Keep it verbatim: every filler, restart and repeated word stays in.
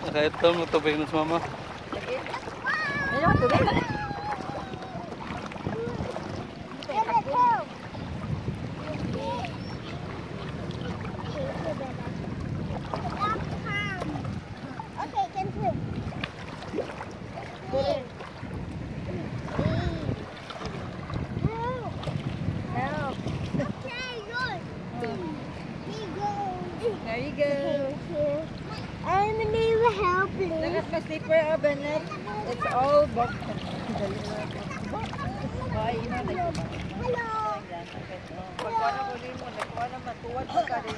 Kahit ito, matubig na sa mama. Lagi. Ayun, tubig. Okay, can swim. Good. Help. Help. Okay, good. Here you go. There you go. I'm a new helping. Look at my slipper, oh, Bennett. It's all box. Bye, you know, like, Hello. pagkuha na mo rin mo, nagkuha na matuwad mo ka rin.